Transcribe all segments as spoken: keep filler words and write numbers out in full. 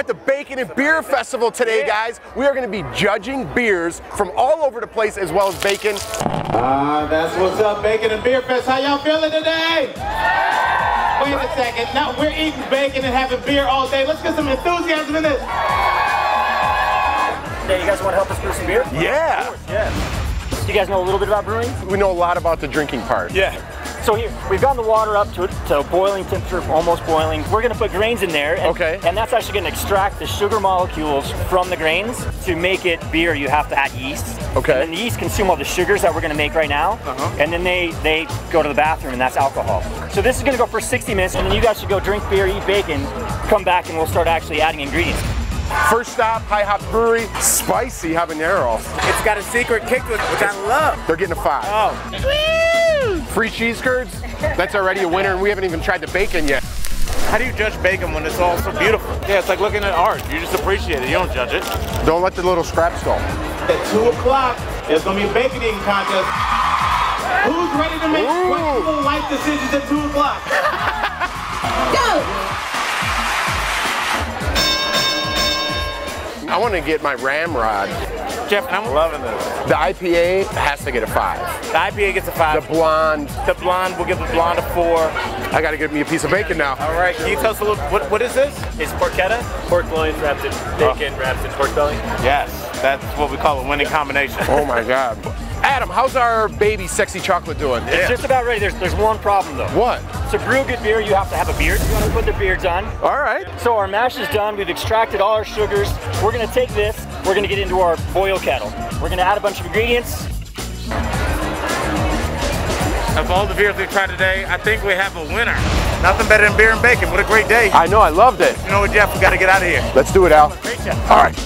at the Bacon and Beer Festival today, guys. We are going to be judging beers from all over the place as well as bacon. Ah, uh, that's what's up, Bacon and Beer Fest. How y'all feeling today? Wait a second. Now we're eating bacon and having beer all day. Let's get some enthusiasm in this. Hey, you guys want to help us brew some beer? Yeah. Of course, yeah. Do you guys know a little bit about brewing? We know a lot about the drinking part. Yeah. So here, we've gotten the water up to, to boiling temperature, almost boiling. We're gonna put grains in there, and, okay. and that's actually gonna extract the sugar molecules from the grains. To make it beer, you have to add yeast. Okay. And then the yeast consume all the sugars that we're gonna make right now, uh-huh. and then they, they go to the bathroom, and that's alcohol. So this is gonna go for sixty minutes, and then you guys should go drink beer, eat bacon, come back, and we'll start actually adding ingredients. First stop, High Hops Brewery, spicy habanero. It's got a secret kick to it, which I love. They're getting a five. Oh. Woo! Free cheese curds? That's already a winner, and we haven't even tried the bacon yet. How do you judge bacon when it's all so beautiful? Yeah, it's like looking at art. You just appreciate it. You don't judge it. Don't let the little scraps go. At two o'clock, there's going to be a bacon eating contest. Who's ready to make Ooh. questionable life decisions at two o'clock? Go! I want to get my ramrod. Jeff, I'm loving this. The I P A has to get a five. The I P A gets a five. The blonde. The blonde, we'll give the blonde a four. I got to get me a piece of bacon now. All right, can you tell us a little, what, what is this? It's porchetta, pork loin wrapped in bacon, oh. wrapped in pork belly. Yes, that's what we call a winning combination. Oh my God. Adam, how's our baby sexy chocolate doing? It's yeah. just about ready. There's, there's one problem though. What? To brew good beer, you have to have a beard. You want to put the beards on. All right. So our mash is done. We've extracted all our sugars. We're gonna take this, we're gonna get into our boil kettle. We're gonna add a bunch of ingredients. Of all the beers we've tried today, I think we have a winner. Nothing better than beer and bacon. What a great day. I know, I loved it. You know what, Jeff, we gotta get out of here. Let's do it, Al. Great job. All right.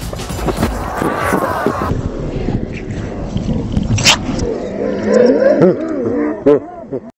Huh.